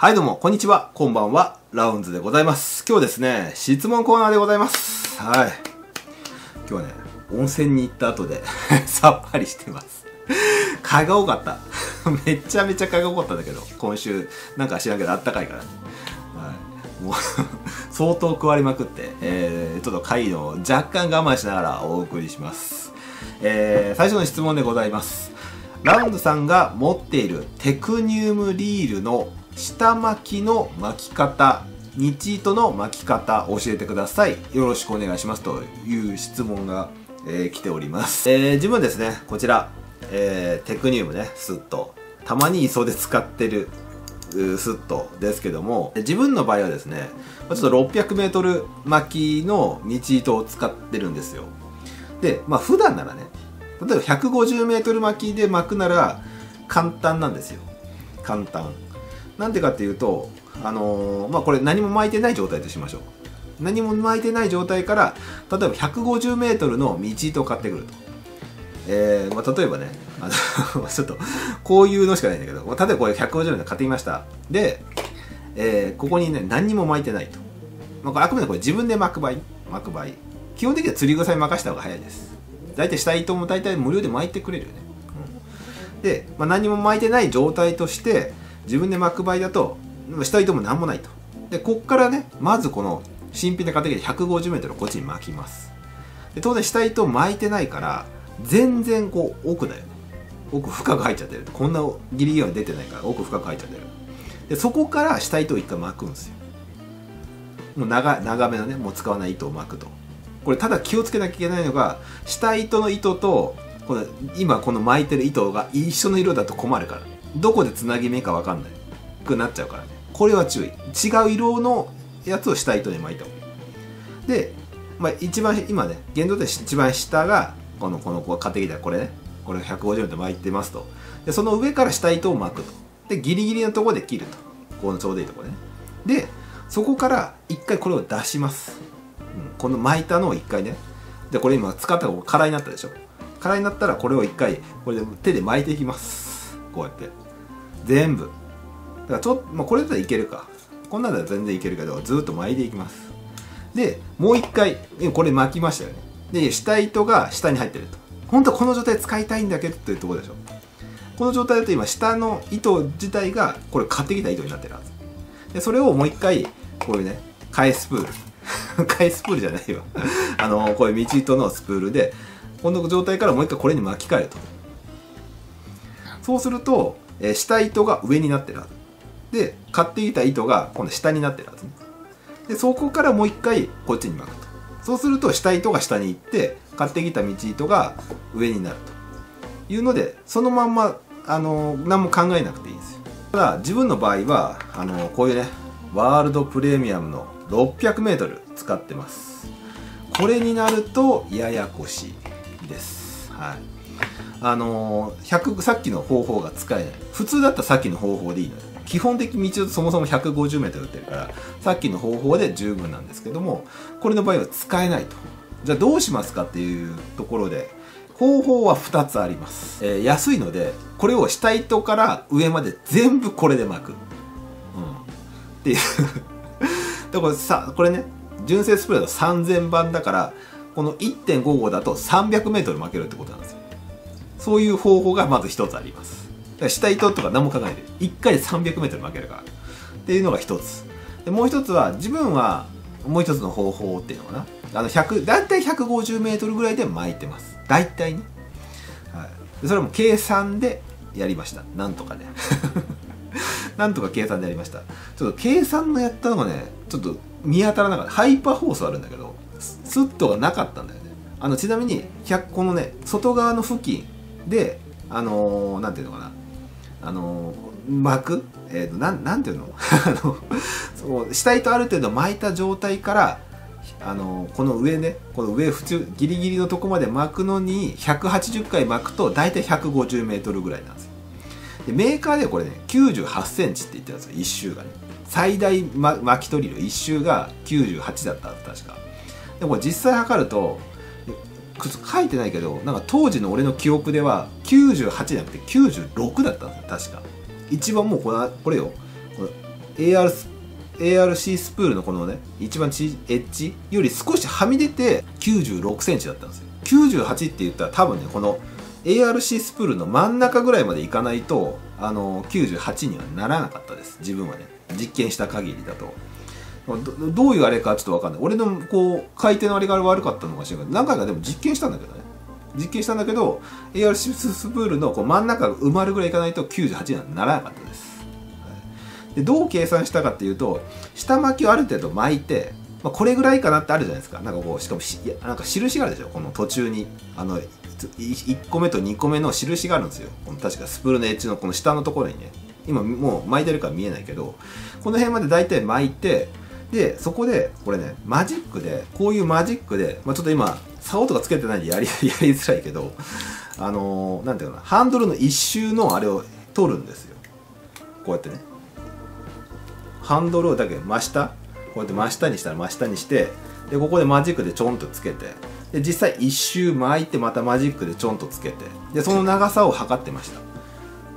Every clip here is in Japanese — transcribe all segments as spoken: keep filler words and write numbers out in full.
はいどうも、こんにちは。こんばんは。ラウンズでございます。今日ですね、質問コーナーでございます。はい。今日はね、温泉に行った後でさっぱりしてます。蚊が多かった。めちゃめちゃ蚊が多かったんだけど、今週、なんか知らんけどあったかいからね。はい。もう相当食われまくって、えー、ちょっと貝の若干我慢しながらお送りします。えー、最初の質問でございます。ラウンズさんが持っているテクニウムリールの下巻きの巻き方、日糸の巻き方教えてください。よろしくお願いしますという質問が、えー、来ております。えー、自分ですね、こちら、えー、テクニウムね、スット。たまに磯で使ってるスットですけども、自分の場合はですね、ちょっとろっぴゃくメートル巻きの日糸を使ってるんですよ。で、まあ普段ならね、例えばひゃくごじゅうメートル巻きで巻くなら簡単なんですよ。簡単。なんでかっていうと、あのー、まあこれ何も巻いてない状態としましょう。何も巻いてない状態から、例えばひゃくごじゅうメートルの道糸を買ってくると。えー、まあ例えばね、あのちょっと、こういうのしかないんだけど、例えばこれひゃくごじゅうメートル買ってきました。で、えー、ここにね、何にも巻いてないと。まあこれあくまでこれ自分で巻く場合、巻く場合。基本的には釣り草に任せた方が早いです。大体下糸も大体無料で巻いてくれるよね。うん、で、まあ、何も巻いてない状態として、自分で巻く場合だと、下糸も何もないと。で、こっからね、まずこの新品で買ってきてひゃくごじゅうメートルをこっちに巻きます。で、当然下糸巻いてないから、全然こう奥だよね。奥深く入っちゃってる。こんなギリギリは出てないから奥深く入っちゃってる。で、そこから下糸を一回巻くんですよ。もう長、長めのね、もう使わない糸を巻くと。これただ気をつけなきゃいけないのが、下糸の糸と、この今この巻いてる糸が一緒の色だと困るから。どこでつなぎ目かわかんないくなっちゃうからね。これは注意。違う色のやつを下糸に巻いた方がいい。で、まあ一番、今ね、現状で一番下が、この、この子が買ってきたこれね。これひゃくごじゅうメートル巻いてますと。で、その上から下糸を巻くと。で、ギリギリのところで切ると。このちょうどいいところね。で、そこから一回これを出します。うん、この巻いたのを一回ね。で、これ今使ったら空になったでしょ。空になったらこれを一回、これで手で巻いていきます。こうやって。全部。だからちょっと、まあ、これだったらいけるか。こんなんだったら全然いけるけど、ずっと巻いていきます。で、もう一回、これ巻きましたよね。で、下糸が下に入ってると。本当はこの状態使いたいんだけどっていうところでしょ。この状態だと今、下の糸自体が、これ買ってきた糸になってるはず。で、それをもう一回、こういうね、替えスプール。替えスプールじゃないよ。あの、こういう道糸のスプールで、この状態からもう一回これに巻き替えると。そうすると、えー、下糸が上になってるはず。で、買ってきた糸が今度下になってるはずね。で、そこからもう一回こっちに巻くと。そうすると下糸が下に行って、買ってきた道糸が上になるというので、そのまんま、あのー、何も考えなくていいですよ。ただ、自分の場合は、あのー、こういうね、ワールドプレミアムのろっぴゃくメートル使ってます。これになると、ややこしいです。はい。あのー、ひゃく、さっきの方法が使えない。普通だったらさっきの方法でいいのよ。基本的に道をそもそもひゃくごじゅうメートル打ってるから、さっきの方法で十分なんですけども、これの場合は使えないと。じゃあどうしますかっていうところで、方法はふたつあります。えー、安いので、これを下糸から上まで全部これで巻く。うん。っていう。だからさ、これね、純正スプレーだとさんぜんばんだから、この いってんごご だとさんびゃくメートル巻けるってことなんですよ。そういう方法がまず一つあります。だから下糸とか何も考えないで、いっかいでさんびゃくメートル巻けるから。っていうのが一つ。で、もう一つは、自分は、もう一つの方法っていうのかな。あの、ひゃく、だいたいひゃくごじゅうメートルぐらいで巻いてます。だいたいね。はい。でそれも計算でやりました。なんとかね。なんとか計算でやりました。ちょっと計算のやったのがね、ちょっと見当たらなかった。ハイパーホースあるんだけど、スットがなかったんだよね。あの、ちなみに、このね、外側の付近で、あのー、なんていうのかな。あのー、巻くえっ、ー、と、なん、なんていうのあの、そう、下糸ある程度巻いた状態から、あのー、この上ね、この上、普通、ギリギリのとこまで巻くのに、ひゃくはちじゅっかい巻くと、だいたいひゃくごじゅうメートルぐらいなんですよ。で、メーカーではこれね、きゅうじゅうはちセンチって言ってたんですよ、一周がね。最大、ま、巻き取り量、一周がきゅうじゅうはちだったはず、確か。でもこれ実際測ると、書いてないけど、なんか当時の俺の記憶ではきゅうじゅうはちじゃなくてきゅうじゅうろくだったんですよ、確か。一番もうこれ、これよ。これエーアール エーアールシー スプールのこのね、一番ちエッジより少しはみ出てきゅうじゅうろくセンチだったんですよ。きゅうじゅうはちって言ったら多分ね、この エーアールシー スプールの真ん中ぐらいまでいかないと、あの、きゅうじゅうはちにはならなかったです。自分はね。実験した限りだと。ど, どういうあれかちょっとわかんない。俺のこう、回転のあれが悪かったのかしらないけど、何回かでも実験したんだけどね。実験したんだけど、エーアールシー スプールのこう真ん中が埋まるぐらいいかないときゅうじゅうはちにはならなかったです。でどう計算したかっていうと、下巻きをある程度巻いて、まあ、これぐらいかなってあるじゃないですか。なんかこう、しかもしなんか印があるでしょ、この途中に。あの、いっこめとにこめの印があるんですよ。この確かスプールのエッジのこの下のところにね。今もう巻いてるから見えないけど、この辺まで大体巻いて、で、そこで、これね、マジックで、こういうマジックで、まあ、ちょっと今、竿とかつけてないんでやり、やりづらいけど、あのー、なんていうかな、ハンドルの一周のあれを取るんですよ。こうやってね。ハンドルをだけ真下、こうやって真下にしたら真下にして、で、ここでマジックでちょんとつけて、で、実際一周巻いてまたマジックでちょんとつけて、で、その長さを測ってました。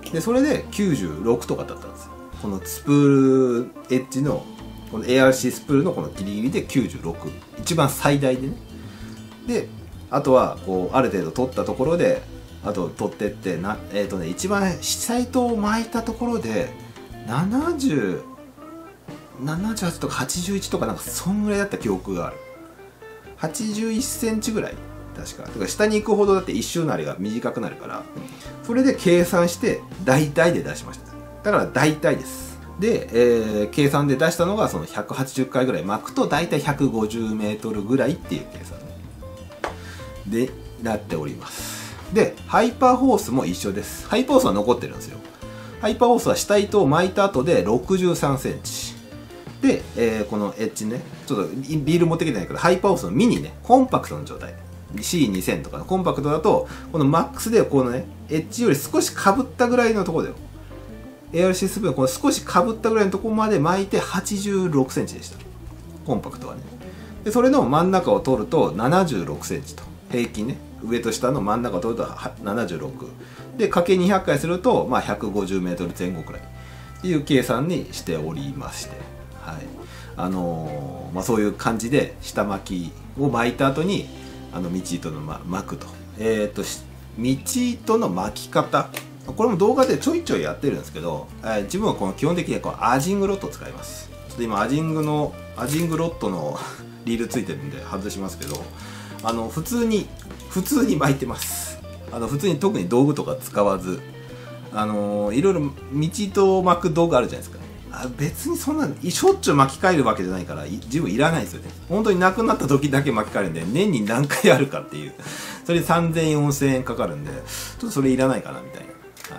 で、それできゅうじゅうろくとかだったんですよ。このスプールエッジの、この エーアールシー スプールのこのギリギリできゅうじゅうろく。一番最大でね。で、あとは、こう、ある程度取ったところで、あと取ってって、な、えっとね、一番下糸を巻いたところで、ななじゅう、ななじゅうはちとかはちじゅういちとかなんかそんぐらいだった記憶がある。はちじゅういっセンチぐらい確か。だから下に行くほどだって一周のあれが短くなるから、それで計算して大体で出しました。だから大体です。で、えー、計算で出したのがそのひゃくはちじゅっかいぐらい巻くと大体ひゃくごじゅうメートルぐらいっていう計算でなっております。で、ハイパーホースも一緒です。ハイパーホースは残ってるんですよ。ハイパーホースは下糸を巻いた後でろくじゅうさんセンチ。で、えー、このエッジね、ちょっとビール持ってきてないけど、ハイパーホースのミニね、コンパクトの状態。シーにせん とかのコンパクトだと、このマックスでこのね、エッジより少し被ったぐらいのところだよ。エーアールシー スプールのこの少し被ったぐらいのところまで巻いてはちじゅうろくセンチでした。コンパクトはね。で、それの真ん中を取るとななじゅうろくセンチと。平均ね。上と下の真ん中を取るとななじゅうろく。で、かけにひゃっかいすると、まあひゃくごじゅうメートルぜん後くらい。っていう計算にしておりまして。はい。あのー、まあそういう感じで、下巻きを巻いた後に、あの、道糸の、ま、巻くと。えっと、道糸の巻き方。これも動画でちょいちょいやってるんですけど、えー、自分はこの基本的にはこのアジングロットを使います。ちょっと今アジングの、アジングロットのリールついてるんで外しますけど、あの、普通に、普通に巻いてます。あの、普通に特に道具とか使わず、あのー、いろいろ道糸を巻く道具あるじゃないですか。あ別にそんな、しょっちゅう巻き替えるわけじゃないから、自分いらないですよね。本当になくなった時だけ巻き替えるんで、年に何回あるかっていう。それでさんぜん、よんせんえんかかるんで、ちょっとそれいらないかなみたいな。はい、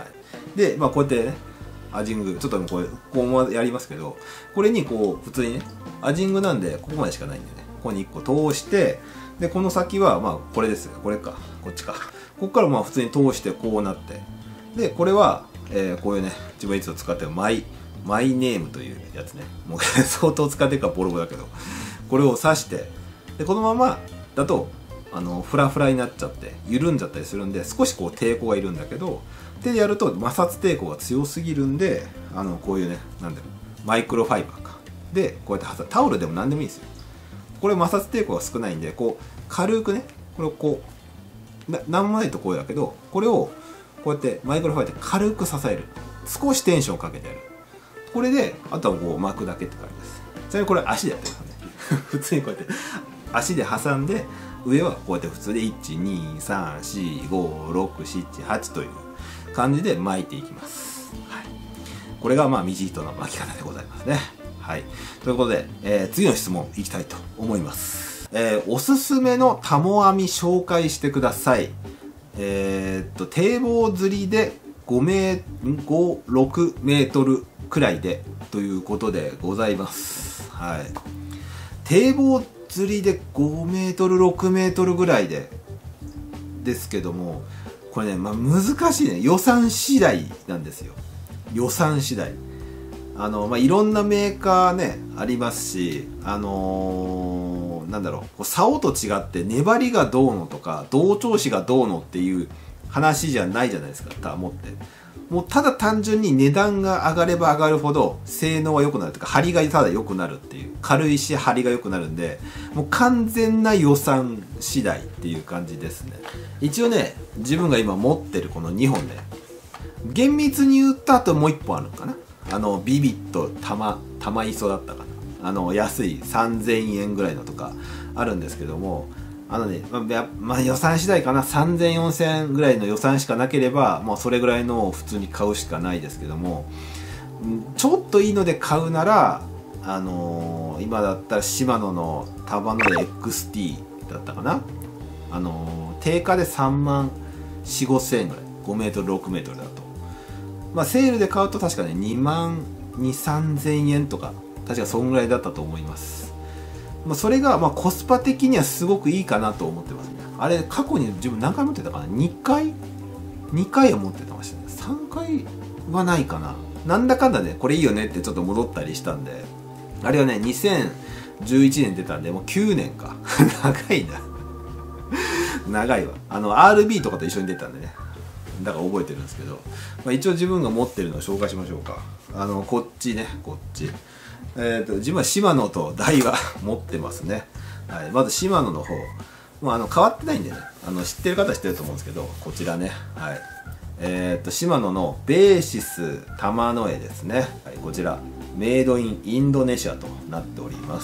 で、まあこうやってね、アジング、ちょっとこう、こうもやりますけど、これにこう、普通にね、アジングなんで、ここまでしかないんでね、ここにいっこ通して、で、この先は、まあこれですよ。これか。こっちか。ここからまあ普通に通してこうなって。で、これは、えー、こういうね、自分いつも使ってるマイ、マイネームというやつね。もう相当使ってるからボロボロだけど、これを刺して、で、このままだと、あの、フラフラになっちゃって、緩んじゃったりするんで、少しこう抵抗がいるんだけど、手でやると摩擦抵抗が強すぎるんで、あの、こういうね、なんだろう、マイクロファイバーか。で、こうやってタオルでも何でもいいですよ。これ摩擦抵抗が少ないんで、こう、軽くね、これをこう、ななんもないとこうだけど、これを、こうやってマイクロファイバーで軽く支える。少しテンションをかけてやる。これで、あとはこう巻くだけって感じです。ちなみにこれ足でやってるからね。普通にこうやって、足で挟んで、上はこうやって普通でいち、に、さん、し、ご、ろく、しち、はちという感じで巻いていきます。はい。これがまあ、道糸の巻き方でございますね。はい。ということで、えー、次の質問いきたいと思います。えー、おすすめのタモ編み紹介してください。えー、っと、堤防釣りでごメー、ご、ろくメートルくらいでということでございます。はい。堤防釣りでごメートル、ろくメートルぐらいでですけども、これね、まあ、難しいね。予算次第なんですよ。予算次第。あの、まあ、いろんなメーカーね、ありますし、あのー、なんだろう、竿と違って粘りがどうのとか、同調子がどうのっていう話じゃないじゃないですか、タモって。もうただ単純に値段が上がれば上がるほど性能は良くなるというか、張りがただ良くなるっていう、軽いし張りが良くなるんで、もう完全な予算次第っていう感じですね。一応ね、自分が今持ってるこのにほんで、厳密に言った後もういっぽんあるのかな。あのビビット玉玉磯だったかな、あの安いさんぜんえんぐらいのとかあるんですけども、あのね、まあ、まあ、予算次第かな。さんぜん、よんせんえんぐらいの予算しかなければ、もうそれぐらいのを普通に買うしかないですけども、ちょっといいので買うなら、あのー、今だったらシマノのタバノエ エックスティー だったかな。あのー、定価でさんまんよん、ごせんえんぐらい。ごメートル、ろくメートルだと。まあ、セールで買うと確かね、にまんに、さんぜんえんとか、確かそんぐらいだったと思います。まあ、それがまあコスパ的にはすごくいいかなと思ってますね。あれ過去に自分何回持ってたかな。にかい ?に 回は持ってましたね。さんかいはないかな。なんだかんだね、これいいよねってちょっと戻ったりしたんで、あれはね、にせんじゅういちねん出たんで、もうきゅうねんか。長いな。長いわ。あの アールビー とかと一緒に出たんでね。だから覚えてるんですけど、まあ、一応自分が持ってるのを紹介しましょうか。あの、こっちね、こっち。えーと、自分はシマノとダイワ持ってますね。はい、まずシマノの方。もうあの変わってないんでね、あの知ってる方は知ってると思うんですけど、こちらね。はい。えーと、シマノのベーシスタマノエですね。はい、こちら。メイドインインドネシアとなっております。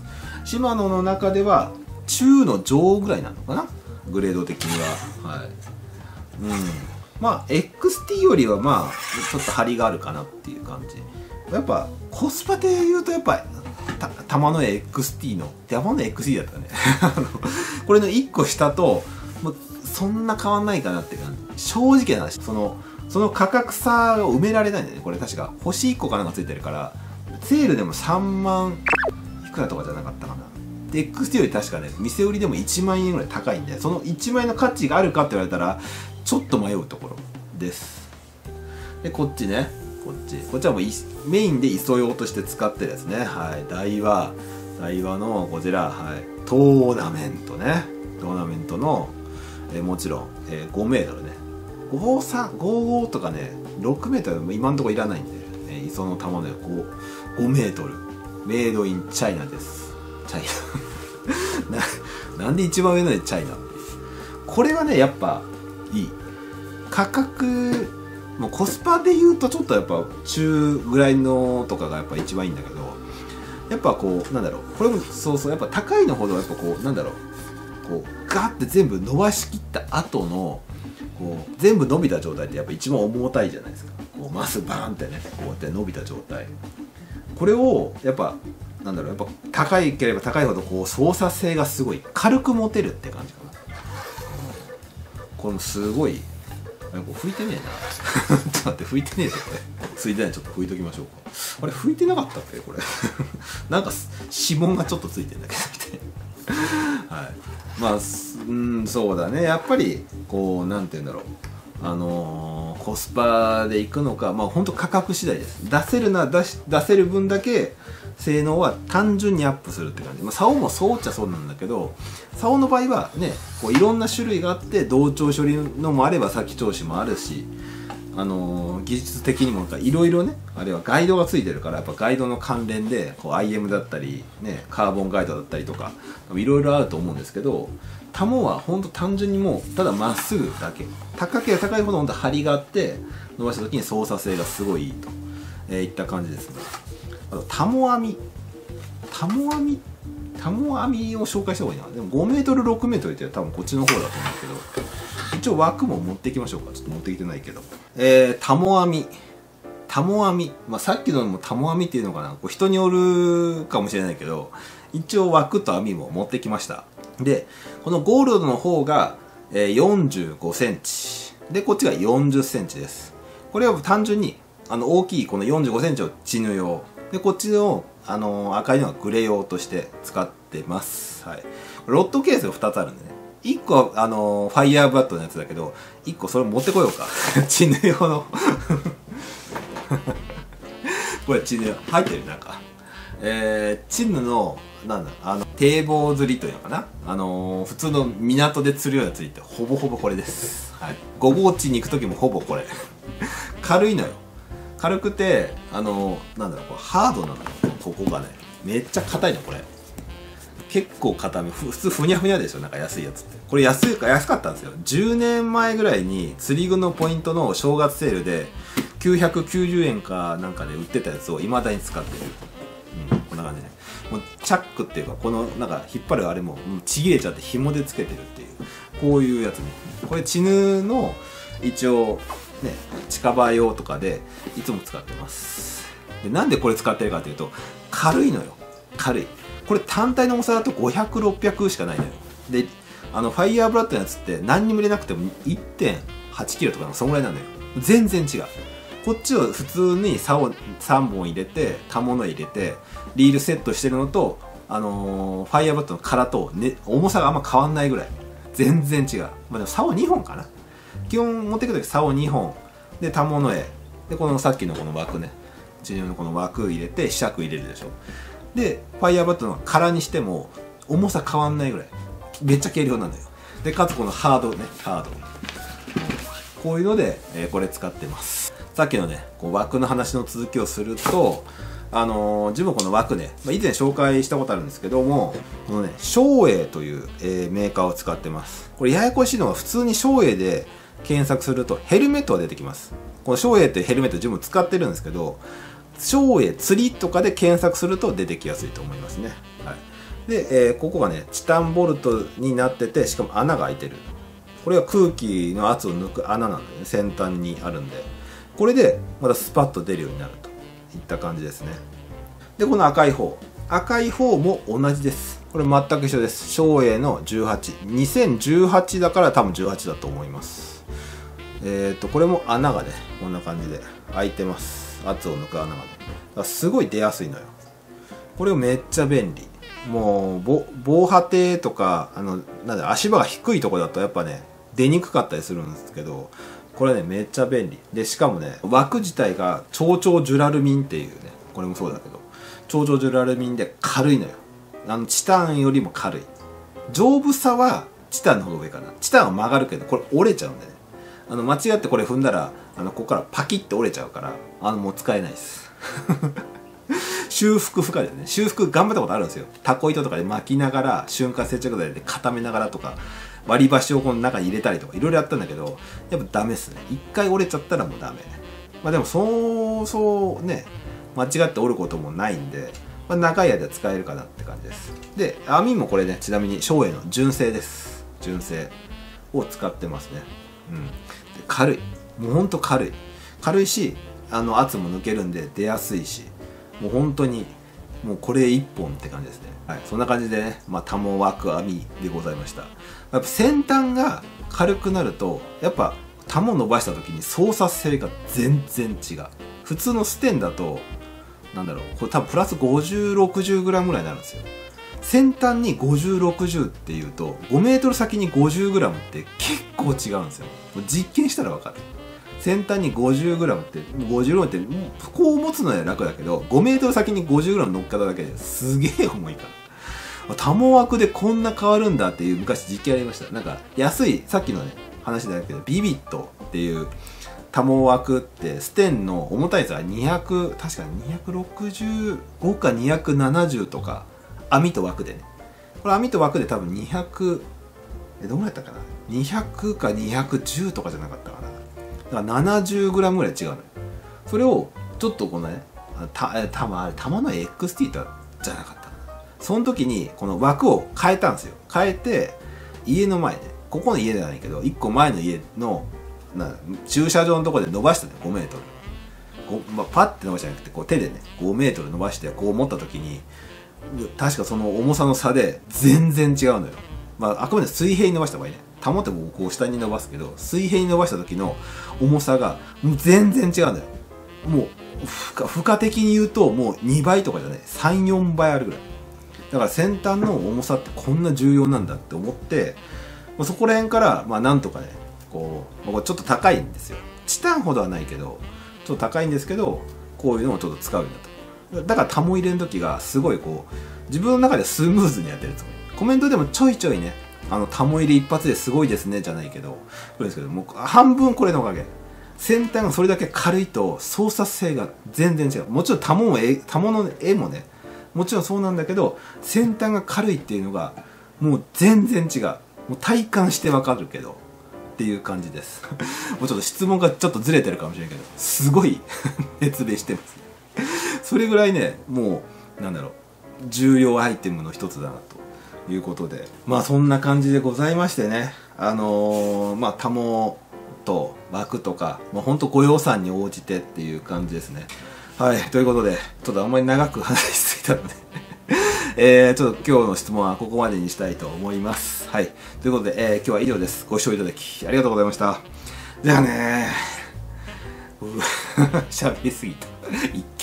シマノの中では中の上ぐらいなのかな、グレード的には。はい。うん。まあ、エックスティー よりはまあ、ちょっと張りがあるかなっていう感じ。やっぱコスパで言うとやっぱた玉の エックスティー の玉の エックスティー だったねこれのいっこ下ともうそんな変わんないかなって感じ。正直な話、そのその価格差を埋められないんだよね。これ確か星いっこかなんかついてるから、セールでもさんまんいくらとかじゃなかったかな。で エックスティー より確かね、店売りでもいちまんえんぐらい高いんで、そのいちまんえんの価値があるかって言われたらちょっと迷うところです。でこっちね、こっちこっちはもうメインで磯用として使ってるやつね。はい、ダイワダイワのこちら、はい、トーナメントね。トーナメントの、えー、もちろん、えー、ごメートルね。ごじゅうさん、ごじゅうごとかね、ろくメートル今のところいらないんで、えー、磯の玉のごメートル。メイドインチャイナです。チャイナな。なんで一番上のでチャイナって。これはね、やっぱいい。価格、もうコスパで言うとちょっとやっぱ中ぐらいのとかがやっぱ一番いいんだけど、やっぱこうなんだろう、これもそうそう、やっぱ高いのほどやっぱこうなんだろう、こうガーって全部伸ばしきった後のこう全部伸びた状態ってやっぱ一番重たいじゃないですか。こうまっすぐバーンってね、こうやって伸びた状態、これをやっぱなんだろう、やっぱ高いければ高いほどこう操作性がすごい軽く持てるって感じかな。これもすごい。これ拭いてねえな。ちょっと待って、拭いてねえぞこれ。ついでにちょっと拭いときましょうか。あれ拭いてなかったっけこれ。なんか指紋がちょっとついてんだけどみたいな。はい。まあ、うん、そうだね。やっぱりこうなんて言うんだろう。あのー、コスパでいくのか、まあ本当価格次第です。出せるな出し出せる分だけ性能は単純にアップするって感じ。まあ、竿もそうっちゃそうなんだけど、竿の場合はね、こういろんな種類があって、同調処理のもあれば先調子もあるし、あのー、技術的にもいろいろね、あれはガイドがついてるから、やっぱガイドの関連でこう アイエム だったり、ね、カーボンガイドだったりとかいろいろあると思うんですけど、タモは本当単純にもうただまっすぐだけ、高ければ高いほど本当張りがあって伸ばした時に操作性がすごいいいと、えー、いった感じですね。あとタモ編みタモ編みタモ編みを紹介した方がいいな。でもごメートルろくメートルって多分こっちの方だと思うけど、一応枠も持っていきましょうか。ちょっと持ってきてないけど、えー、タモ編みタモ編み、まあ、さっきのもタモ編みっていうのかな、こう人によるかもしれないけど、一応枠と網も持ってきました。でこのゴールドの方がよんじゅうごセンチで、こっちがよんじゅっセンチです。これは単純にあの大きいこのよんじゅうごセンチをチヌ用で、こっちの、あのー、赤いのはグレ用として使ってます。はい、ロッドケースがふたつあるんでね、いっこはあのー、ファイヤーバットのやつだけど、いっこそれ持ってこようかチヌ用のこれチヌ入ってるなんか、えー、チヌのなんだあの堤防釣りというのかな、あのー、普通の港で釣るような釣りってほぼほぼこれです。 はい、ご号地に行く時もほぼこれ軽いのよ。軽くて、あのなんだろう、これハードなのよ。ここがねめっちゃ硬いのこれ。結構硬め。普通ふにゃふにゃでしょ、なんか安いやつって。これ安いか安かったんですよ。じゅうねんまえぐらいに釣り具のポイントの正月セールできゅうひゃくきゅうじゅうえんかなんかで売ってたやつを未だに使ってる。うん、こんな感じね。もうチャックっていうか、このなんか引っ張るあれももうちぎれちゃって紐でつけてるっていう、こういうやつね。これチヌの一応ね近場用とかでいつも使ってます。でなんでこれ使ってるかというと、軽いのよ。軽い。これ単体の重さだとごひゃくろっぴゃくしかないのよ。であのファイヤーブラッドのやつって何にも入れなくても いってんはちキロとかそんぐらいなのよ。全然違う。こっちを普通に竿さんぼん入れて、刃物入れてリールセットしてるのと、あのー、ファイヤーバットの殻と、ね、重さがあんま変わんないぐらい。全然違う。まあでも竿にほんかな。基本持ってくるとき竿にほんで刃物へ、でこのさっきのこの枠ね、チヌのこの枠入れて磁石入れるでしょ。でファイヤーバットの殻にしても重さ変わんないぐらいめっちゃ軽量なんだよ。でかつこのハードね、ハード、こういうので、えー、これ使ってます。さっきのねこう枠の話の続きをすると、あのー、自分この枠ね、まあ、以前紹介したことあるんですけども、このね松栄という、えー、メーカーを使ってます。これややこしいのは、普通に松栄で検索するとヘルメットが出てきます。この松栄っていうヘルメット自分使ってるんですけど、松栄釣りとかで検索すると出てきやすいと思いますね。はい、で、えー、ここがねチタンボルトになってて、しかも穴が開いてる。これは空気の圧を抜く穴なんでね、先端にあるんで、これでまたスパッと出るようになるといった感じですね。でこの赤い方赤い方も同じです。これ全く一緒です。松栄のじゅうはち、にせんじゅうはちだから多分じゅうはちだと思います。えっとこれも穴がねこんな感じで開いてます。圧を抜く穴がね、だからすごい出やすいのよ。これをめっちゃ便利。もう防波堤とか、あのなんだ足場が低いところだとやっぱね出にくかったりするんですけど、これねめっちゃ便利で、しかもね枠自体が超々ジュラルミンっていうね、これもそうだけど超々ジュラルミンで軽いのよ。あのチタンよりも軽い。丈夫さはチタンの方が上かな。チタンは曲がるけどこれ折れちゃうんでね、あの間違ってこれ踏んだらあのここからパキッて折れちゃうから、あのもう使えないです修復不可ですね。修復頑張ったことあるんですよ。タコ糸とかで巻きながら瞬間接着剤で固めながらとか、割り箸をこの中に入れたりとかいろいろやったんだけど、やっぱダメですね。一回折れちゃったらもうダメ。まあでもそうそうね間違って折ることもないんで、まあ、長い間使えるかなって感じです。で網もこれねちなみに松栄の純正です。純正を使ってますね。うん、で軽い。もうほんと軽い軽いし、あの圧も抜けるんで出やすいし、もう本当にもうこれ一本って感じですね。はい、そんな感じでね、まあ、タモ枠網でございました。やっぱ先端が軽くなるとやっぱタモ伸ばした時に操作性が全然違う。普通のステンだとなんだろう、これ多分プラスごじゅうろくじゅうグラムぐらいになるんですよ。先端にごじゅうろくじゅうっていうとごメートル先にごじゅうグラムって結構違うんですよ。実験したら分かる。先端に ごじゅうグラム ってごじゅうグラムってこう持つのは楽だけど、ごメートル先に ごじゅうグラム 乗っかっただけですげえ重いから、タモ枠でこんな変わるんだっていう昔実験ありました。なんか安いさっきのね話だけどビビットっていうタモ枠ってステンの重たいやつがにひゃく、確かににひゃくろくじゅうごかにひゃくななじゅうとか、網と枠でね、これ網と枠で多分にひゃくえどうやったかな、にひゃくかにひゃくじゅうとかじゃなかったかな。だから ななじゅうグラム ぐらい違うのよ。それをちょっとこのねたたまあれ玉の エックスティー じゃなかったかな。その時にこの枠を変えたんですよ。変えて家の前で、ここの家じゃないけどいっこまえの家のな駐車場のところで伸ばしたね、ごメートル、まあ、パッて伸ばしたんじゃなくてこう手でねごメートル伸ばしてこう持った時に確かその重さの差で全然違うのよ。まああくまで水平に伸ばした方がいいね。保ってもこう下に伸ばすけど水平に伸ばした時の重さがもう全然違うんだよ。もう負荷、負荷的に言うともうにばいとかじゃない、さん、よんばいあるぐらい。だから先端の重さってこんな重要なんだって思って、まあ、そこら辺からまあなんとかねこう、まあ、ちょっと高いんですよ。チタンほどはないけどちょっと高いんですけど、こういうのをちょっと使うようになった。だからタモ入れる時がすごいこう自分の中でスムーズにやってるつもり。コメントでもちょいちょいねあの、タモ入れ一発ですごいですね、じゃないけど、これですけど、もう半分これのおかげ。先端がそれだけ軽いと操作性が全然違う。もちろんタモも絵、タモの絵もね、もちろんそうなんだけど、先端が軽いっていうのが、もう全然違う。もう体感してわかるけど、っていう感じです。もうちょっと質問がちょっとずれてるかもしれないけど、すごい熱弁してますね。それぐらいね、もう、なんだろう、重要アイテムの一つだなということで、まあそんな感じでございましてね、あのー、まあタモと枠とか、まあほんとご予算に応じてっていう感じですね。はい、ということで、ちょっとあんまり長く話しすぎたので、えー、ちょっと今日の質問はここまでにしたいと思います。はい。ということで、えー、今日は以上です。ご視聴いただきありがとうございました。じゃあねー。喋りすぎた。